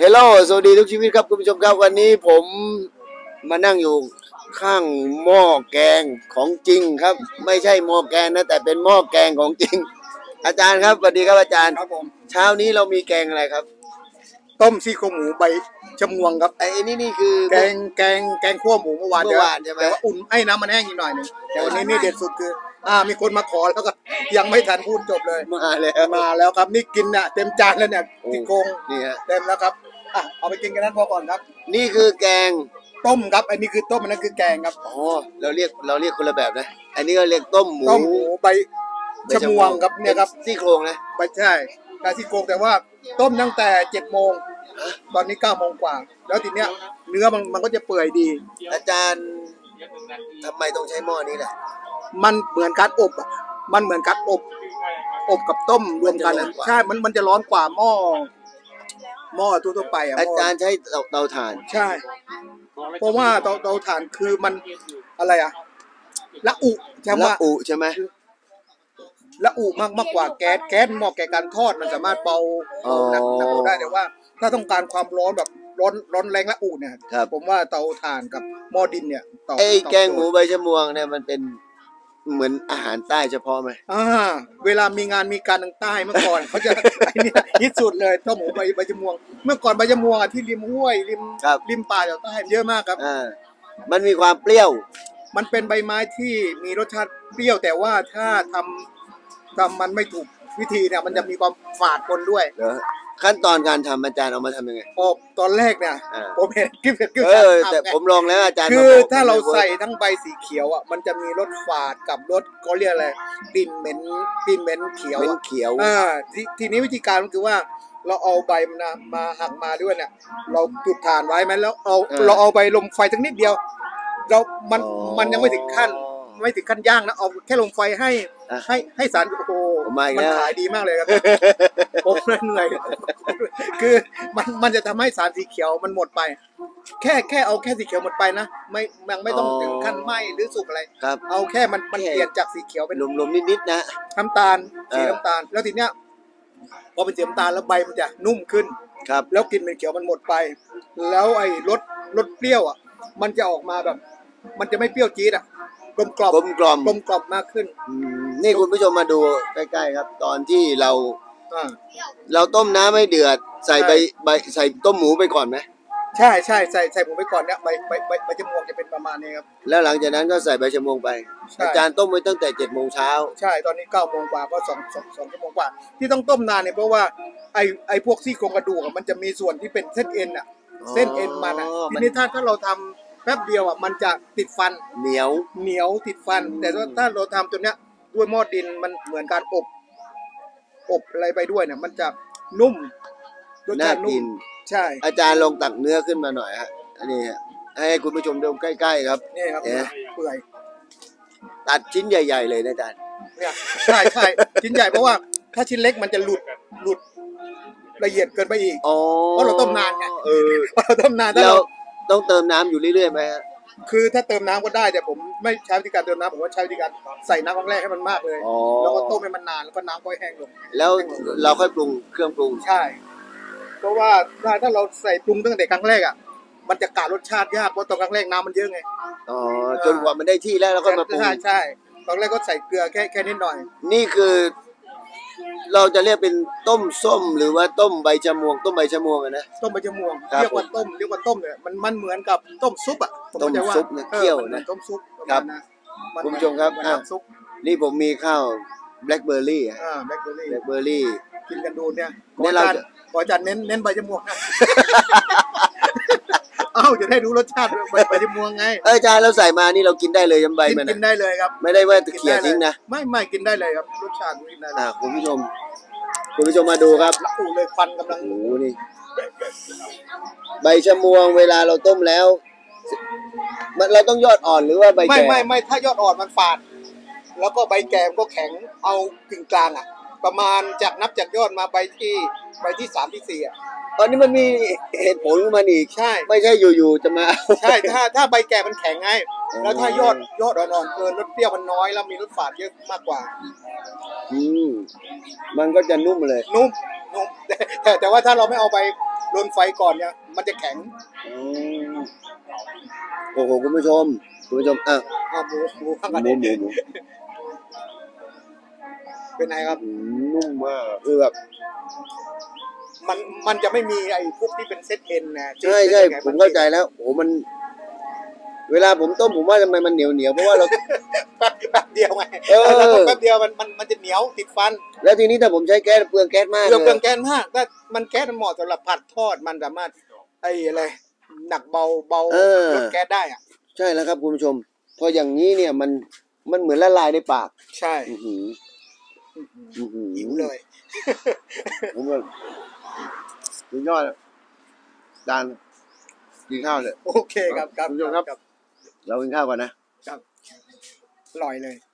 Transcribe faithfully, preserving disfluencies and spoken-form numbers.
ฮลโลสวัสดีทุกชีวิตครับคุณผู้ชมครับวันนี้ผมมานั่งอยู่ข้างหม้อแกงของจริงครับไม่ใช่หม้อแกงนะแต่เป็นหม้อแกงของจริงอาจารย์ครับสวัสดีครับอาจารย์ครับผมเช้านี้เรามีแกงอะไรครับต้มซี่โครงหมูใบชะมวงครับไอ้นี่นี่คือแกงแกงแกงคั่วหมูเมื่อวานเมื่อวานใช่ไหมแต่ว่าอุ่นให้น้ำมันแห้งอีกหน่อยนึงแต่วันนี้นี่เด็ดสุดคืออ่ามีคนมาขอแล้วก็ยังไม่ทันพูดจบเลยมาแล้วมาแล้วครับนี่กินน่ะเต็มจานแล้วเนี่ยซี่โครงนี่ฮะเต็มแล้วครับอ่ะเอาไปกินกันนั้นพอก่อนครับนี่คือแกงต้มครับอันนี้คือต้มอันนั้นคือแกงครับอ๋อเราเรียกเราเรียกคนละแบบนะอันนี้ก็เรียกต้มหมูต้มหมูใบชะมวงครับเนี่ยครับซี่โครงนะไม่ใช่แต่ซี่โครงแต่ว่าต้มตั้งแต่เจ็ดโมงตอนนี้เก้าโมงกว่าแล้วทีเนี้ยเนื้อมันมันก็จะเปื่อยดีอาจารย์ทำไมต้องใช้หม้อนี้ล่ะมันเหมือนการอบอ่ะมันเหมือนการอบอบกับต้มรวมกันอ่ะใช่มันมันจะร้อนกว่าหม้อหม้อทั่วๆไปอ่ะอาจารย์ใช้เตาเตาถ่านใช่เพราะว่าเตาเตาถ่านคือมันอะไรอ่ะละอุใช่ไหมละอุใช่ไหมละอุมากมากกว่าแก๊สแก๊สเหมาะแก่การทอดมันสามารถเบาหนักหนักได้แต่ว่าถ้าต้องการความร้อนแบบร้อนร้อนแรงละอุเนี่ยผมว่าเตาถ่านกับหม้อดินเนี่ยต่อไอ้แกงหมูใบชะมวงเนี่ยมันเป็นเหมือนอาหารใต้เฉพาะไหมอ่าเวลามีงานมีการทางใต้เมื่อก่อนเขาจะไอ้นี่ที่สุดเลยต้มหมูใบใบชะมวงเมื่อก่อนใบชะมวงอ่ะที่ริมห้วยริมริมป่าแถวใต้เยอะมากครับอ่ามันมีความเปรี้ยวมันเป็นใบไม้ที่มีรสชาติเปรี้ยวแต่ว่าถ้าทำทำมันไม่ถูกวิธีเนี่ยมันจะมีความฝาดปนด้วยขั้นตอนการทำอาจารย์เอามาทำยังไงออกตอนแรกเนี่ยผมเห็นคลิปเห็นคลิปเออแต่ผมลองแล้วอาจารย์คือถ้าเราใส่ทั้งใบสีเขียวอ่ะมันจะมีรสฝาดกับรสเขาเรียกอะไรกลิ่นเหม็นกลิ่นเหม็นเขียวเขียวอ่าทีทีนี้วิธีการก็คือว่าเราเอาใบมันนะมาหักมาด้วยเนี่ยเราจุดถ่านไว้ไหมแล้วเอาเราเอาใบลมไฟสักนิดเดียวเรามันมันยังไม่ถึงขั้นไม่ถึงขั้นย่างนะเอาแค่ลงไฟให้ให้ให้สารโอ้โหมันขายดีมากเลยครับผมเหนื่อยคือมันมันจะทำให้สารสีเขียวมันหมดไปแค่แค่เอาแค่สีเขียวหมดไปนะไม่ยังไม่ต้องถึงขั้นไหม้หรือสุกอะไรเอาแค่มันมันเปลี่ยนจากสีเขียวเป็นลมๆนิดๆนะน้ำตาลสีน้ำตาลแล้วทีเนี้ยพอเป็นสีน้ำตาลแล้วใบมันจะนุ่มขึ้นครับแล้วกลิ่นเป็นเขียวมันหมดไปแล้วไอ้รสรสเปรี้ยวอ่ะมันจะออกมาแบบมันจะไม่เปรี้ยวจี๊ดอ่ะกลมกล่อมกลมกล่อมกลมกล่อมมากขึ้นนี่คุณผู้ชมมาดูใกล้ๆครับตอนที่เราเราต้มน้ำให้เดือดใส่ใบใบใส่ต้มหมูไปก่อนไหมใช่ใช่ใส่ใส่หมูไปก่อนเนี่ยใบใบใบใบชะมวงจะเป็นประมาณนี้ครับแล้วหลังจากนั้นก็ใส่ใบชะมวงไปอาจารย์ต้มไว้ตั้งแต่เจ็ดโมงเช้าใช่ตอนนี้เก้าโมงกว่าก็สองสองสองชั่วโมงกว่าที่ต้องต้มนานเนี่ยเพราะว่าไอไอพวกซี่โครงกระดูกมันจะมีส่วนที่เป็นเส้นเอ็นอ่ะเส้นเอ็นมันอ่ะทีนี้ถ้าถ้าเราทำแป๊บเดียวอ่ะมันจะติดฟันเหนียวเหนียวติดฟันแต่ถ้าเราทำตัวเนี้ยด้วยหม้อดินมันเหมือนการอบอบอะไรไปด้วยเนี่ยมันจะนุ่มรสชาตินุ่มใช่อาจารย์ลองตักเนื้อขึ้นมาหน่อยฮะอันนี้ให้คุณผู้ชมดูใกล้ๆครับนี่ครับเปื่อยตัดชิ้นใหญ่ๆเลยนะอาจารย์เนี่ยใช่ใช่ชิ้นใหญ่เพราะว่าถ้าชิ้นเล็กมันจะหลุดหลุดละเอียดเกินไปอีกเพราะเราต้มนานไงเออเราต้มนานแล้วต้องเติมน้ำอยู่เรื่อยๆไหมฮะคือถ้าเติมน้ำก็ได้แต่ผมไม่ใช้วิธีการเติมน้ำผมว่าใช้วิธีการใส่น้ำครั้งแรกให้มันมากเลยแล้วก็ต้มให้มันนานแล้วก็น้ำก็แห้งลงแล้วเราค่อยปรุงเครื่องปรุงใช่เพราะว่าถ้าเราใส่ปรุงตั้งแต่ครั้งแรกอ่ะมันจะกะรสชาติยากเพราะตอนครั้งแรกน้ำมันเยอะไงอ๋อจนกว่ามันได้ที่แล้วเราก็มาปรุงใช่ใช่ตอนแรกก็ใส่เกลือแค่แค่นิดหน่อยนี่คือเราจะเรียกเป็นต้มส้มหรือว่าต้มใบชะมวงต้มใบชะมวงนะต้มใบชะมวงเรียกว่าต้มเรียกว่าต้มเนี่ยมันมันเหมือนกับต้มซุปอ่ะต้มซุปเนี่ยเคี่ยวนะต้มซุปครับคุณผู้ชมครับนี่ผมมีข้าวแบล็คเบอร์รี่อ่าแบล็คเบอร์รี่แบล็คเบอร์รี่กินกันดูเนี่ยเนี่ยเราขออาจารย์เน้นเน้นใบชะมวงนะเอ้าจะได้รู้รสชาติใบชะมวงไงเอออาจารย์เราใส่มานี่เรากินได้เลยยำใบมันกินได้เลยครับไม่ได้ว่าตะเกียบทิ้งนะไม่ไม่กินได้เลยครับรสชาติกินได้เลยคุณผู้ชมคุณผู้ชมมาดูครับอูเลยควันกำลังโอ้นี่ใบชะมวงเวลาเราต้มแล้วมันเราต้องยอดอ่อนหรือว่าใบแก่ไม่ไม่ไม่ถ้ายอดอ่อนมันฝาดแล้วก็ใบแก่ก็แข็งเอากึ่งกลางอ่ะประมาณจากนับจากยอดมาใบที่ใบที่สามที่สี่อ่ะตอนนี้มันมีเหตุผลของมันอีกใช่ไม่ใช่อยู่ๆจะมาใช่ถ้าถ้าใบแก่มันแข็งไงแล้วถ้ายอดยอดอ่อนๆเกินรสเปรี้ยวมันน้อยแล้วมีรสฝาดเยอะมากกว่าอืมมันก็จะนุ่มเลยนุ่มนุ่มแต่แต่ว่าถ้าเราไม่เอาใบโดนไฟก่อนเนี่ยมันจะแข็งอืมโอ้โหคุณผู้ชมคุณผู้ชมอ่ะอ่ะหมูหมูข้างหกันมูหมูหมูเป็นไงครับอืมนุ่มมากคือแบบมันมันจะไม่มีไอ้พวกที่เป็นเซตเอ็นนะใช่ใช่ผมเข้าใจแล้วโอ้โหมัน เวลาผมต้มผมว่าทำไมมันเหนียวเหนียวเพราะว่าเราแป๊บแป๊บเดียวไงเออแล้วแป๊บเดียวมันมันมันจะเหนียวติดฟันแล้วทีนี้ถ้าผมใช้แก๊สเปลืองแก๊สมากเปลืองเลเปลือย งแก๊สมากแต่มันแก๊สมันเหมาะสำหรับผัดทอดมันสามารถไอ้อะไรหนักเบาเบาเออลดแก๊สได้อ่ะใช่แล้วครับคุณผู้ชมเพราะอย่างนี้เนี่ยมันมันเหมือนละลายในปากใช่อื้อหืออื้อหือหิวเลยผมว่าสุดยอดอะจานกินข้าวเลยโอเคครับครับคุณผู้ชมครับ เรากินข้าวก่อนนะครับอร่อยเลย